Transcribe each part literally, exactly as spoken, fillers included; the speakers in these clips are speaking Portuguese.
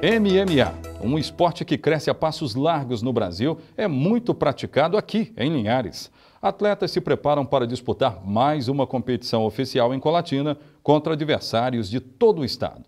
M M A, um esporte que cresce a passos largos no Brasil, é muito praticado aqui, em Linhares. Atletas se preparam para disputar mais uma competição oficial em Colatina contra adversários de todo o estado.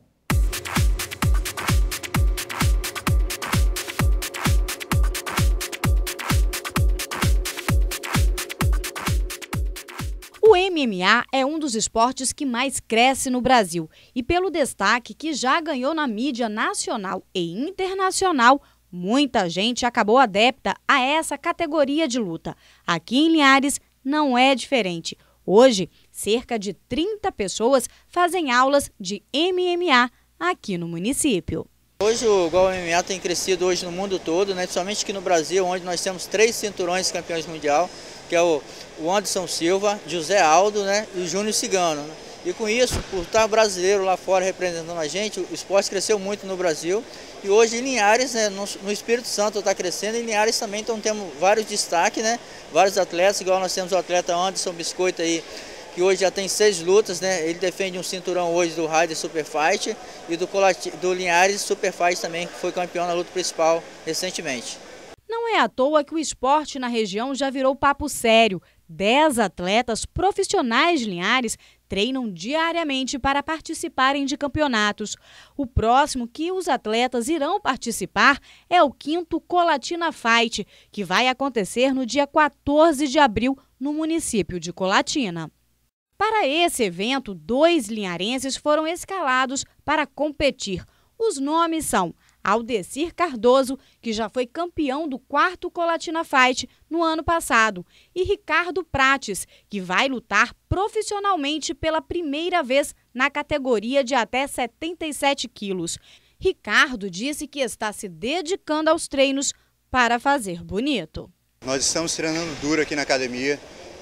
O M M A é um dos esportes que mais cresce no Brasil e pelo destaque que já ganhou na mídia nacional e internacional, muita gente acabou adepta a essa categoria de luta. Aqui em Linhares não é diferente. Hoje, cerca de trinta pessoas fazem aulas de M M A aqui no município. Hoje o G O M M A tem crescido hoje no mundo todo, né? Principalmente aqui no Brasil, onde nós temos três cinturões campeões mundial, que é o, o Anderson Silva, José Aldo, né? E o Júnior Cigano, né? E com isso, por estar brasileiro lá fora representando a gente, o esporte cresceu muito no Brasil. E hoje em Linhares, né, no, no Espírito Santo está crescendo, e em Linhares também então, temos vários destaques, né? Vários atletas, igual nós temos o atleta Anderson Biscoito aí, que hoje já tem seis lutas, né? Ele defende um cinturão hoje do Raider Super Fight e do, do Linhares Super Fight também, que foi campeão na luta principal recentemente. Não é à toa que o esporte na região já virou papo sério. Dez atletas profissionais de Linhares treinam diariamente para participarem de campeonatos. O próximo que os atletas irão participar é o quinto Colatina Fight, que vai acontecer no dia quatorze de abril no município de Colatina. Para esse evento, dois linharenses foram escalados para competir. Os nomes são Aldecir Cardoso, que já foi campeão do quarto Colatina Fight no ano passado, e Ricardo Prates, que vai lutar profissionalmente pela primeira vez na categoria de até setenta e sete quilos. Ricardo disse que está se dedicando aos treinos para fazer bonito. Nós estamos treinando duro aqui na academia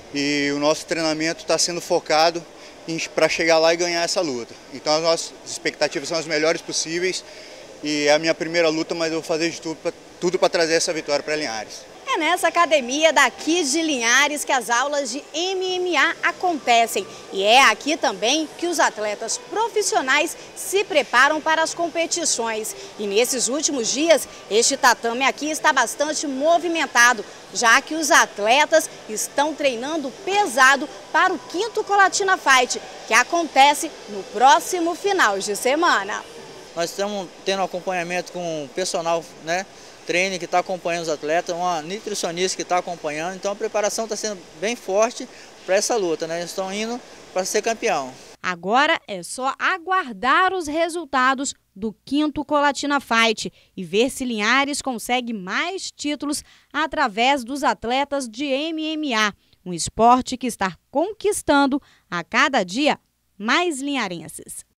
e o nosso treinamento está sendo focado para chegar lá e ganhar essa luta. Então as nossas expectativas são as melhores possíveis. E é a minha primeira luta, mas eu vou fazer de tudo para tudo para trazer essa vitória para Linhares. É nessa academia daqui de Linhares que as aulas de M M A acontecem. E é aqui também que os atletas profissionais se preparam para as competições. E nesses últimos dias, este tatame aqui está bastante movimentado, já que os atletas estão treinando pesado para o quinto Colatina Fight, que acontece no próximo final de semana. Nós estamos tendo um acompanhamento com o personal, né, treino que está acompanhando os atletas, uma nutricionista que está acompanhando, então a preparação está sendo bem forte para essa luta, né? Eles estão indo para ser campeão. Agora é só aguardar os resultados do quinto Colatina Fight e ver se Linhares consegue mais títulos através dos atletas de M M A, um esporte que está conquistando a cada dia mais linharenses.